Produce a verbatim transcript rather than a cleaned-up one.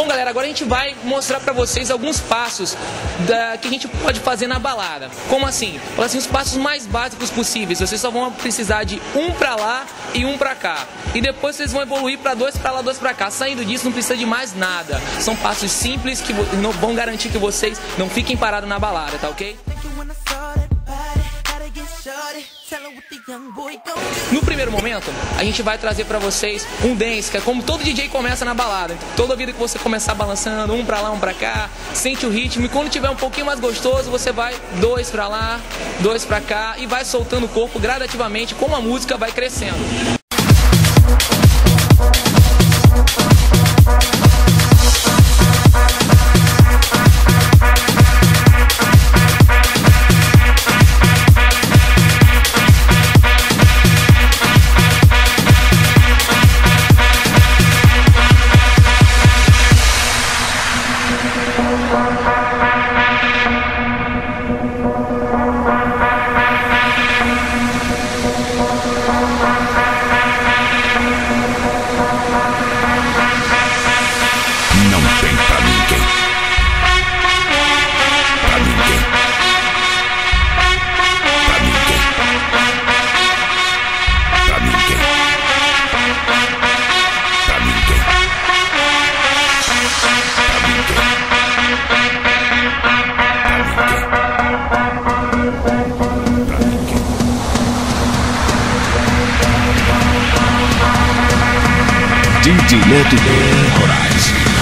Bom, galera, agora a gente vai mostrar pra vocês alguns passos da, que a gente pode fazer na balada. Como assim? Assim, os passos mais básicos possíveis. Vocês só vão precisar de um pra lá e um pra cá. E depois vocês vão evoluir pra dois pra lá, dois pra cá. Saindo disso, não precisa de mais nada. São passos simples que não vão garantir que vocês não fiquem parados na balada, tá ok? No primeiro momento, a gente vai trazer pra vocês um dance, que é como todo D J começa na balada. Então, toda vida que você começar balançando, um pra lá, um pra cá, sente o ritmo. E quando tiver um pouquinho mais gostoso, você vai dois pra lá, dois pra cá e vai soltando o corpo gradativamente, como a música vai crescendo. D J Neto Moraes.